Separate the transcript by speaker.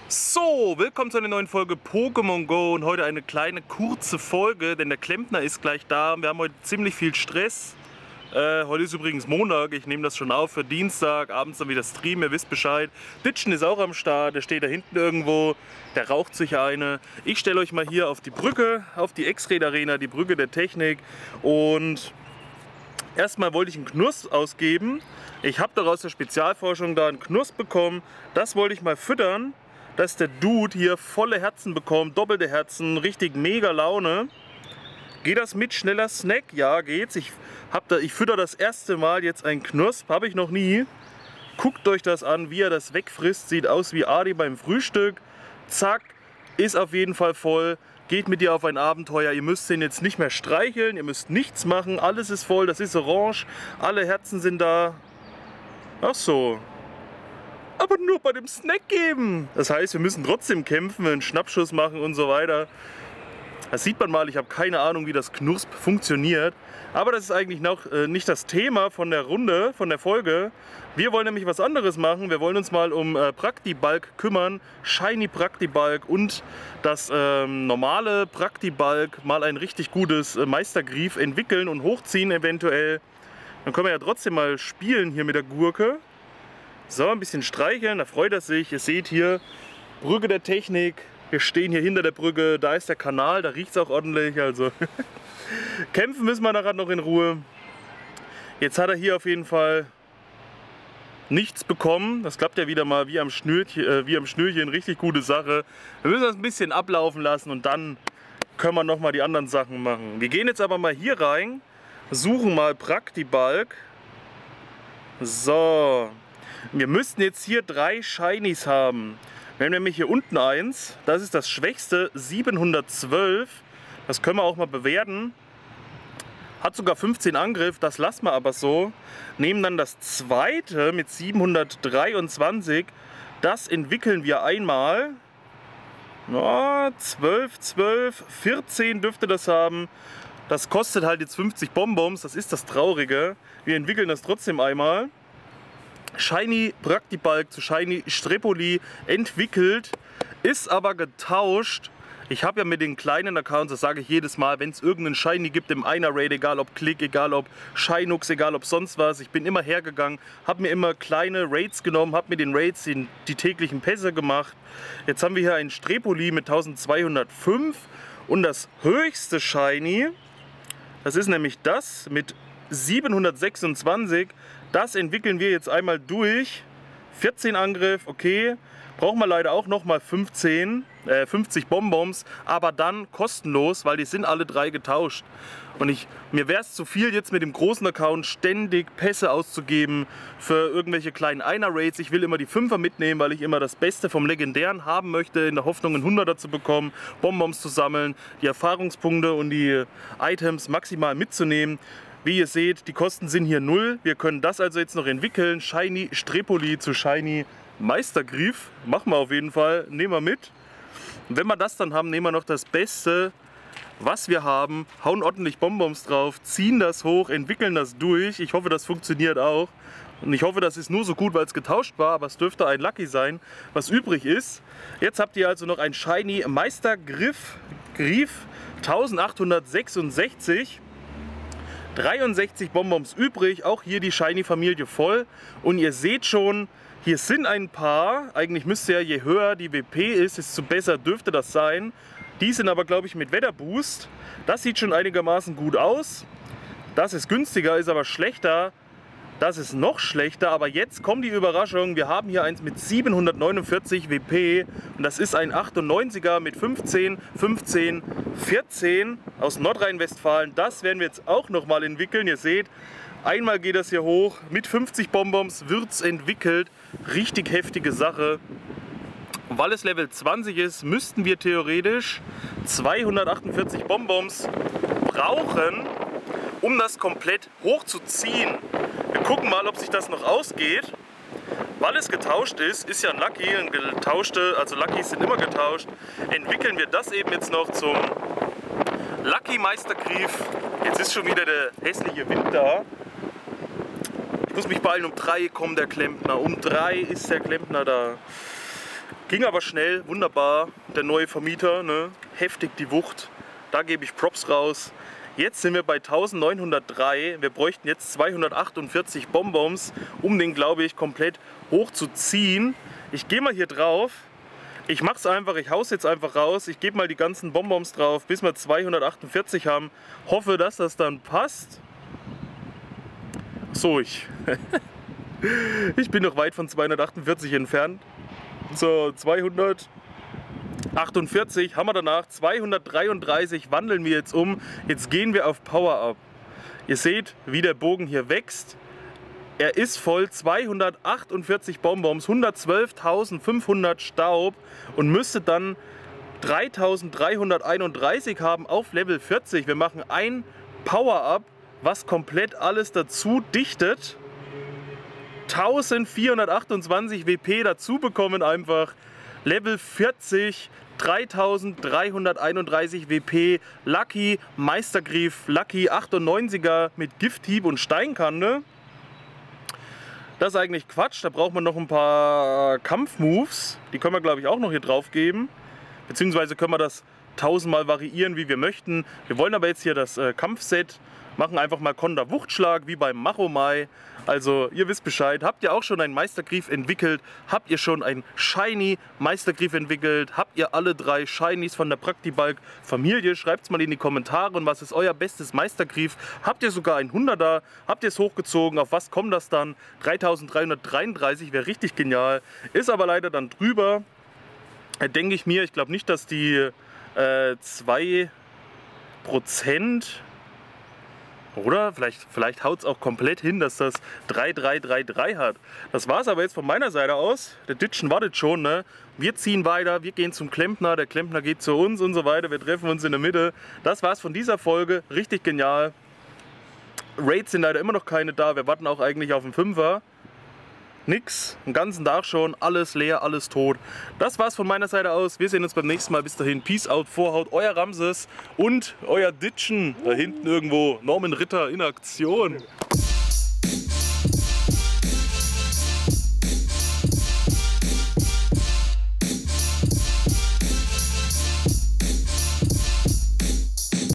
Speaker 1: So, willkommen zu einer neuen Folge Pokémon Go und heute eine kleine kurze Folge, denn der Klempner ist gleich da. Wir haben heute ziemlich viel Stress. Heute ist übrigens Montag, ich nehme das schon auf für Dienstag, abends dann wieder Stream, ihr wisst Bescheid. Ditchen ist auch am Start, der steht da hinten irgendwo, der raucht sich eine. Ich stelle euch mal hier auf die Brücke, auf die X-Red Arena, die Brücke der Technik, und erstmal wollte ich einen Knurz ausgeben. Ich habe doch aus der Spezialforschung da einen Knurz bekommen, das wollte ich mal füttern, dass der Dude hier volle Herzen bekommt, doppelte Herzen, richtig mega Laune. Geht das mit schneller Snack? Ja, geht's. Ich fütter das erste Mal jetzt einen Knusp, habe ich noch nie. Guckt euch das an, wie er das wegfrisst. Sieht aus wie Adi beim Frühstück. Zack, ist auf jeden Fall voll. Geht mit dir auf ein Abenteuer. Ihr müsst den jetzt nicht mehr streicheln, ihr müsst nichts machen. Alles ist voll, das ist orange. Alle Herzen sind da. Ach so. Aber nur bei dem Snack geben. Das heißt, wir müssen trotzdem kämpfen, einen Schnappschuss machen und so weiter. Das sieht man mal, ich habe keine Ahnung, wie das Knusp funktioniert. Aber das ist eigentlich noch nicht das Thema von der Runde, von der Folge. Wir wollen nämlich was anderes machen. Wir wollen uns mal um Praktibulk kümmern. Shiny Praktibulk und das normale Praktibulk mal ein richtig gutes Meistergriff entwickeln und hochziehen eventuell. Dann können wir ja trotzdem mal spielen hier mit der Gurke. So, ein bisschen streicheln, da freut er sich. Ihr seht hier, Brücke der Technik. Wir stehen hier hinter der Brücke, da ist der Kanal, da riecht es auch ordentlich. Also kämpfen müssen wir nachher noch in Ruhe. Jetzt hat er hier auf jeden Fall nichts bekommen. Das klappt ja wieder mal wie am Schnürchen, richtig gute Sache. Wir müssen das ein bisschen ablaufen lassen und dann können wir nochmal die anderen Sachen machen. Wir gehen jetzt aber mal hier rein, suchen mal Praktibulk. So. Wir müssten jetzt hier 3 Shinies haben. Wir haben nämlich hier unten eins, das ist das schwächste, 712. Das können wir auch mal bewerten. Hat sogar 15 Angriff, das lassen wir aber so. Nehmen dann das zweite mit 723. Das entwickeln wir einmal. Ja, 12, 14 dürfte das haben. Das kostet halt jetzt 50 Bonbons, das ist das Traurige. Wir entwickeln das trotzdem einmal. Shiny Praktibulk zu Shiny Strepoli entwickelt, ist aber getauscht. Ich habe ja mit den kleinen Accounts, das sage ich jedes Mal, wenn es irgendeinen Shiny gibt im Einer-Raid, egal ob Klick, egal ob Shinux, egal ob sonst was, ich bin immer hergegangen, habe mir immer kleine Raids genommen, habe mit den Raids die täglichen Pässe gemacht. Jetzt haben wir hier einen Strepoli mit 1205 und das höchste Shiny, das ist nämlich das mit 726. Das entwickeln wir jetzt einmal durch. 14 Angriff, okay. Brauchen wir leider auch nochmal 50 Bonbons, aber dann kostenlos, weil die sind alle 3 getauscht. Und mir wäre es zu viel, jetzt mit dem großen Account ständig Pässe auszugeben für irgendwelche kleinen Einer-Raids. Ich will immer die 5er mitnehmen, weil ich immer das Beste vom Legendären haben möchte, in der Hoffnung, einen 100er zu bekommen, Bonbons zu sammeln, die Erfahrungspunkte und die Items maximal mitzunehmen. Wie ihr seht, die Kosten sind hier 0. Wir können das also jetzt noch entwickeln. Shiny Strepoli zu Shiny Meistergriff. Machen wir auf jeden Fall. Nehmen wir mit. Und wenn wir das dann haben, nehmen wir noch das Beste, was wir haben. Hauen ordentlich Bonbons drauf, ziehen das hoch, entwickeln das durch. Ich hoffe, das funktioniert auch. Und ich hoffe, das ist nur so gut, weil es getauscht war. Aber es dürfte ein Lucky sein, was übrig ist. Jetzt habt ihr also noch ein Shiny Meistergriff. 1866. 63 Bonbons übrig, auch hier die Shiny-Familie voll. Und ihr seht schon, hier sind ein paar. Eigentlich müsste ja, je höher die WP ist, desto besser dürfte das sein. Die sind aber, glaube ich, mit Wetterboost. Das sieht schon einigermaßen gut aus. Das ist günstiger, ist aber schlechter. Das ist noch schlechter, aber jetzt kommt die Überraschung. Wir haben hier eins mit 749 WP und das ist ein 98er mit 15, 15, 14 aus Nordrhein-Westfalen. Das werden wir jetzt auch nochmal entwickeln. Ihr seht, einmal geht das hier hoch. Mit 50 Bonbons wird es entwickelt. Richtig heftige Sache. Weil es Level 20 ist, müssten wir theoretisch 248 Bonbons brauchen, um das komplett hochzuziehen. Wir gucken mal, ob sich das noch ausgeht. Weil es getauscht ist, ist ja ein Lucky, ein getauschte, also Luckys sind immer getauscht, entwickeln wir das eben jetzt noch zum Lucky Meistergriff. Jetzt ist schon wieder der hässliche Wind da. Ich muss mich beeilen, um 3 kommt der Klempner. Um 3 ist der Klempner da. Ging aber schnell, wunderbar. Der neue Vermieter, ne? Heftig die Wucht. Da gebe ich Props raus. Jetzt sind wir bei 1903. Wir bräuchten jetzt 248 Bonbons, um den, glaube ich, komplett hochzuziehen. Ich gehe mal hier drauf. Ich mache es einfach, ich hau's jetzt einfach raus. Ich gebe mal die ganzen Bonbons drauf, bis wir 248 haben. Hoffe, dass das dann passt. So, ich bin noch weit von 248 entfernt. So, 248 haben wir danach. 233 wandeln wir jetzt um. Jetzt gehen wir auf Power Up. Ihr seht, wie der Bogen hier wächst. Er ist voll, 248 Bonbons, 112.500 Staub und müsste dann 3.331 haben auf Level 40. Wir machen ein Power-Up, was komplett alles dazu dichtet. 1428 WP dazu bekommen einfach. Level 40, 3.331 WP. Lucky Meistergriff, Lucky 98er mit Gifthieb und Steinkanne. Das ist eigentlich Quatsch, da braucht man noch ein paar Kampfmoves. Die können wir, glaube ich, auch noch hier drauf geben. Beziehungsweise können wir das 1000-mal variieren, wie wir möchten. Wir wollen aber jetzt hier das Kampfset machen, einfach mal Konter Wuchtschlag, wie beim Machomai. Also ihr wisst Bescheid. Habt ihr auch schon einen Meistergriff entwickelt? Habt ihr schon einen Shiny Meistergriff entwickelt? Habt ihr alle 3 Shinies von der Praktibulk Familie? Schreibt es mal in die Kommentare. Und was ist euer bestes Meistergriff? Habt ihr sogar einen 100er? Habt ihr es hochgezogen? Auf was kommt das dann? 3333 wäre richtig genial. Ist aber leider dann drüber. Denke ich mir. Ich glaube nicht, dass die 2%... Oder vielleicht haut es auch komplett hin, dass das 3333 hat. Das war es aber jetzt von meiner Seite aus. Der Ditchen wartet schon, ne? Wir ziehen weiter, wir gehen zum Klempner, der Klempner geht zu uns und so weiter. Wir treffen uns in der Mitte. Das war's von dieser Folge. Richtig genial. Raids sind leider immer noch keine da. Wir warten auch eigentlich auf einen 5er. Nix, den ganzen Tag schon, alles leer, alles tot. Das war's von meiner Seite aus. Wir sehen uns beim nächsten Mal. Bis dahin, Peace out, Vorhaut, euer Ramses und euer Ditchen. Da hinten irgendwo, Norman Ritter in Aktion.